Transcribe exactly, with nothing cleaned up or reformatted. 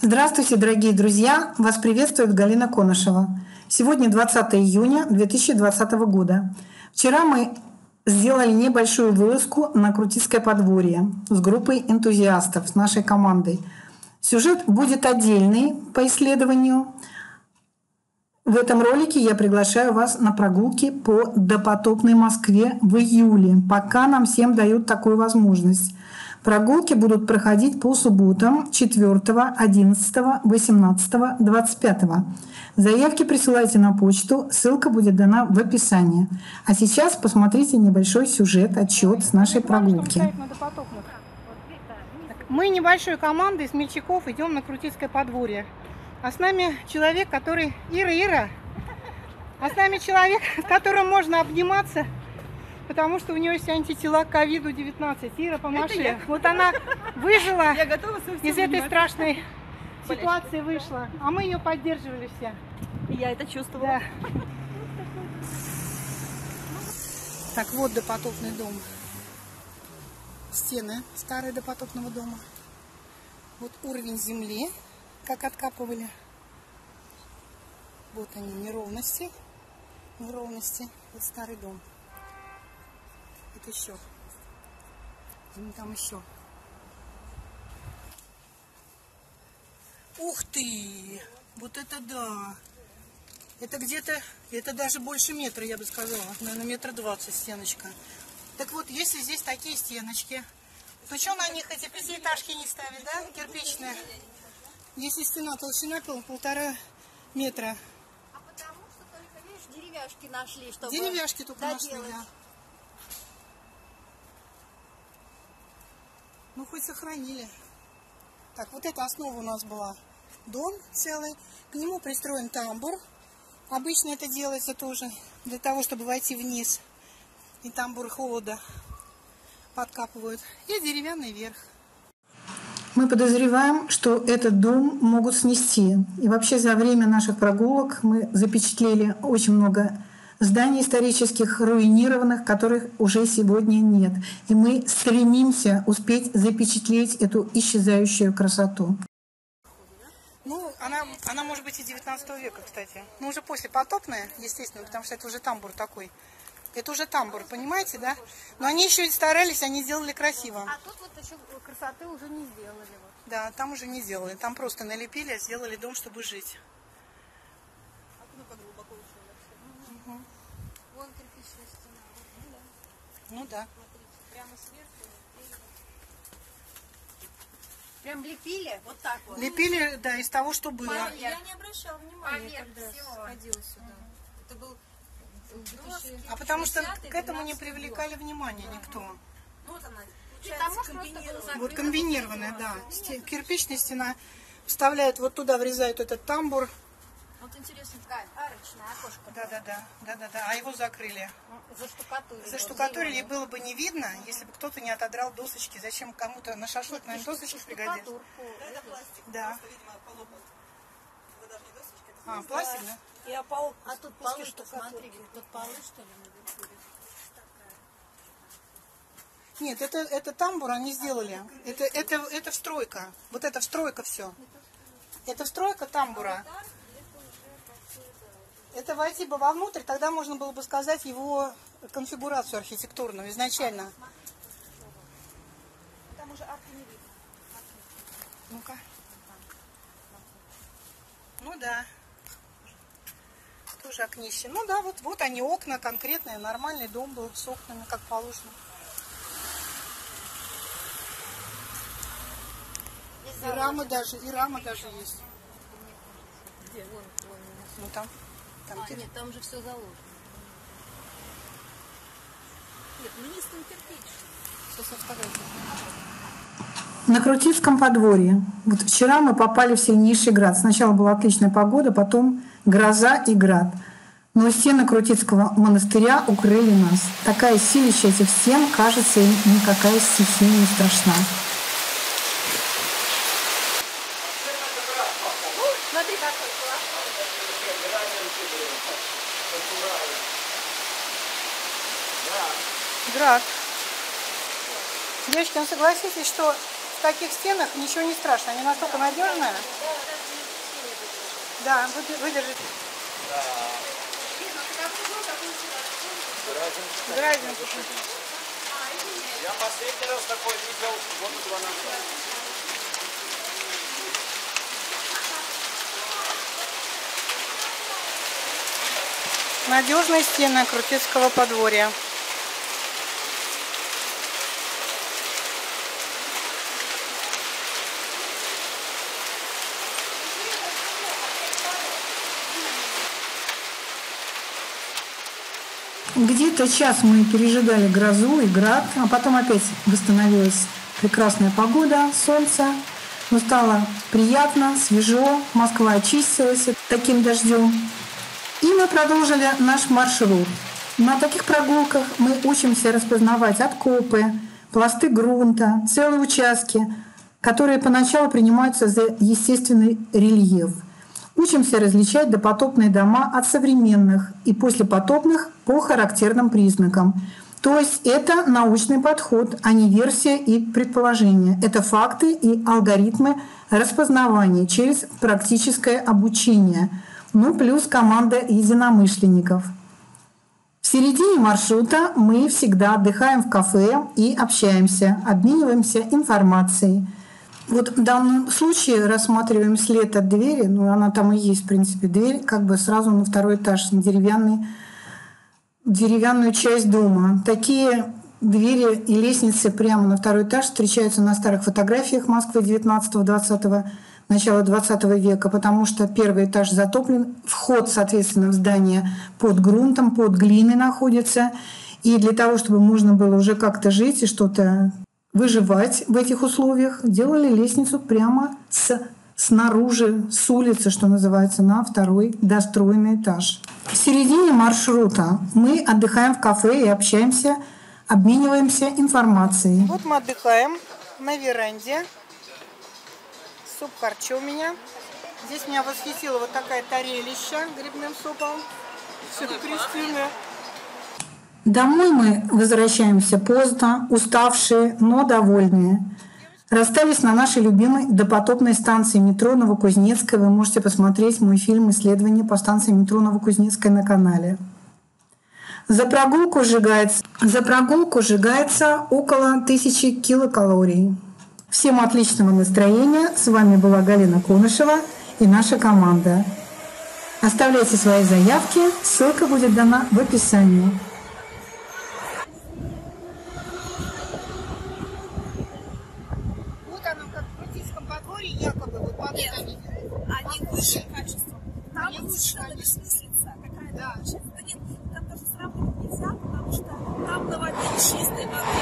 Здравствуйте, дорогие друзья! Вас приветствует Галина Конышева. Сегодня двадцатое июня две тысячи двадцатого года. Вчера мы сделали небольшую вылазку на Крутицкое подворье с группой энтузиастов, с нашей командой. Сюжет будет отдельный по исследованию. В этом ролике я приглашаю вас на прогулки по допотопной Москве в июле, пока нам всем дают такую возможность. Прогулки будут проходить по субботам четвёртого, одиннадцатого, восемнадцатого, двадцать пятого. Заявки присылайте на почту, ссылка будет дана в описании. А сейчас посмотрите небольшой сюжет, отчет с нашей прогулки. Мы небольшой командой смельчаков идем на Крутицкое подворье. А с нами человек, который... Ира, Ира! А с нами человек, с которым можно обниматься, потому что у нее есть антитела к ковиду девятнадцать. Ира, помаши. Вот она выжила, я готова из этой страшной ситуации вышла. А мы ее поддерживали все. И я это чувствовала. Да. Так, вот допотопный дом. Стены старые допотопного дома. Вот уровень земли, как откапывали. Вот они, неровности. Неровности. Вот старый дом. Это еще. И там еще. Ух ты! Вот это да! Это где-то, это даже больше метра, я бы сказала. Наверное, метра двадцать стеночка. Так вот, если здесь такие стеночки, то что на них эти пятиэтажки не ставят, да? Кирпичные. Если стена толщина пол, полтора метра. А потому что только, видишь, деревяшки нашли, чтобы Деревяшки только доделать. нашли, да. Ну, хоть сохранили. Так, вот эта основа у нас была. Дом целый. К нему пристроен тамбур. Обычно это делается тоже для того, чтобы войти вниз. И тамбур холода подкапывают. И деревянный верх. Мы подозреваем, что этот дом могут снести. И вообще за время наших прогулок мы запечатлели очень много зданий исторических, руинированных, которых уже сегодня нет. И мы стремимся успеть запечатлеть эту исчезающую красоту. Ну, она, она может быть и девятнадцатого века, кстати. Ну, уже после потопная, естественно, потому что это уже тамбур такой. Это уже тамбур, понимаете, да? Но они еще и старались, они сделали красиво. А тут вот еще красоты уже не сделали. Вот. Да, там уже не сделали. Там просто налепили, а сделали дом, чтобы жить. А ну как глубоко ушел вообще. Угу. Вон кирпичная стена. Ну да. Ну да. Смотрите, прямо сверху. Прям лепили, вот так вот. Лепили, да, из того, что было. Поверх. Я не обращала внимания, Поверх когда всего. сходила сюда. Это был доски. А потому что к этому не привлекали внимания никто. Вот она. Потому что комбинированная. Вот комбинированная, да. Стен, кирпичная стена. Вставляют вот туда, врезают этот тамбур. Вот интересно, такая арочная окошко. Да, да, да, да, да, да. А его закрыли. Заштукатурили. Заштукатурили, и было бы не видно, если бы кто-то не отодрал досочки. Зачем кому-то на шашлык, наверное, досочки пригодятся. Это пластик. Да. А, пластик, да? И пол, а тут полы, что смотри, тут полы, что ли, наверху? Нет, это, это тамбур они сделали. Это, это, это встройка. Вот это встройка все. Это встройка тамбура. Это войти бы вовнутрь, тогда можно было бы сказать его конфигурацию архитектурную изначально. Там уже арки не видно. Ну-ка. Ну да. Тоже окнище. Ну да, вот, вот они окна конкретные, нормальный дом был с окнами, как положено. И рамы даже, и рама даже есть. Где? Вон, вон. Ну там. Там, А, нет, там же все заложено. Нет, ну не кирпич. Сейчас я фотографирую. На Крутицком подворье. Вот вчера мы попали в сильнейший град. Сначала была отличная погода, потом гроза и град. Но стены Крутицкого монастыря укрыли нас. Такая силища этих стен, кажется, им никакая стихия не страшна. Смотри, какой Град. Девочки, ну согласитесь, что в таких стенах ничего не страшно. Они настолько надежные. Да, выдержите. Гразинку. Я последний раз такой видел года два назад. Надежные стены Крутицкого подворья. Где-то час мы пережидали грозу и град, а потом опять восстановилась прекрасная погода, солнце. Но стало приятно, свежо, Москва очистилась таким дождем. И мы продолжили наш маршрут. На таких прогулках мы учимся распознавать откопы, пласты грунта, целые участки, которые поначалу принимаются за естественный рельеф. Учимся различать допотопные дома от современных и послепотопных по характерным признакам. То есть это научный подход, а не версия и предположения. Это факты и алгоритмы распознавания через практическое обучение. Ну, плюс команда единомышленников. В середине маршрута мы всегда отдыхаем в кафе и общаемся, обмениваемся информацией. Вот в данном случае рассматриваем след от двери, ну она там и есть, в принципе, дверь, как бы сразу на второй этаж, на деревянный, деревянную часть дома. Такие двери и лестницы прямо на второй этаж встречаются на старых фотографиях Москвы девятнадцатого-двадцатого, начала двадцатого века, потому что первый этаж затоплен, вход, соответственно, в здание под грунтом, под глиной находится. И для того, чтобы можно было уже как-то жить и что-то выживать в этих условиях, делали лестницу прямо с, снаружи, с улицы, что называется, на второй достроенный этаж. В середине маршрута мы отдыхаем в кафе и общаемся, обмениваемся информацией. Вот мы отдыхаем на веранде. Суп-харчо у меня. Здесь меня восхитила вот такая тарелища грибным супом. Все крестины. Домой мы возвращаемся поздно, уставшие, но довольные. Расстались на нашей любимой допотопной станции метро Новокузнецкая. Вы можете посмотреть мой фильм «Исследование по станции метро Новокузнецкая» на канале. За прогулку сжигается, за прогулку сжигается около тысячи килокалорий. Всем отличного настроения. С вами была Галина Конышева и наша команда. Оставляйте свои заявки. Ссылка будет дана в описании. Якобы вот под Нет, они. они высшее качество. Там лучше бессмыслица. Какая да. Да нет, там даже сравнивать нельзя, потому что там на воде чистой воды